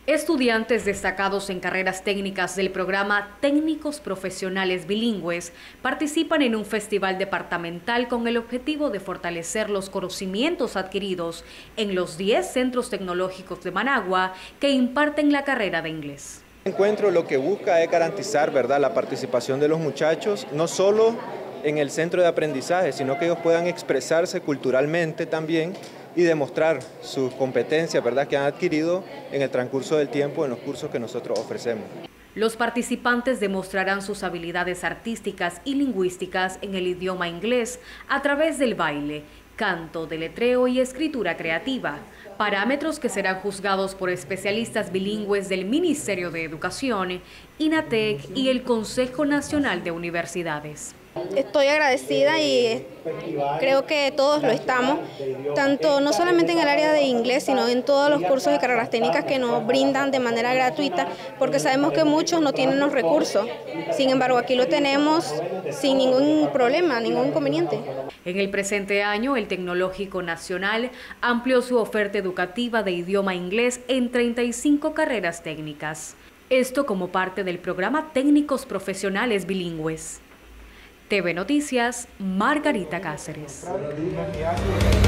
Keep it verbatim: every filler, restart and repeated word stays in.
Estudiantes destacados en carreras técnicas del programa Técnicos Profesionales Bilingües participan en un festival departamental con el objetivo de fortalecer los conocimientos adquiridos en los diez centros tecnológicos de Managua que imparten la carrera de inglés. El encuentro lo que busca es garantizar, ¿verdad?, la participación de los muchachos, no solo en el centro de aprendizaje, sino que ellos puedan expresarse culturalmente también y demostrar sus competencias, ¿verdad?, que han adquirido en el transcurso del tiempo en los cursos que nosotros ofrecemos. Los participantes demostrarán sus habilidades artísticas y lingüísticas en el idioma inglés a través del baile, canto, deletreo y escritura creativa, parámetros que serán juzgados por especialistas bilingües del Ministerio de Educación, INATEC y el Consejo Nacional de Universidades. Estoy agradecida y creo que todos lo estamos, tanto no solamente en el área de inglés, sino en todos los cursos de carreras técnicas que nos brindan de manera gratuita, porque sabemos que muchos no tienen los recursos. Sin embargo, aquí lo tenemos sin ningún problema, ningún inconveniente. En el presente año, el Tecnológico Nacional amplió su oferta educativa de idioma inglés en treinta y cinco carreras técnicas. Esto como parte del programa Técnicos Profesionales Bilingües. T V Noticias, Margarita Cáceres.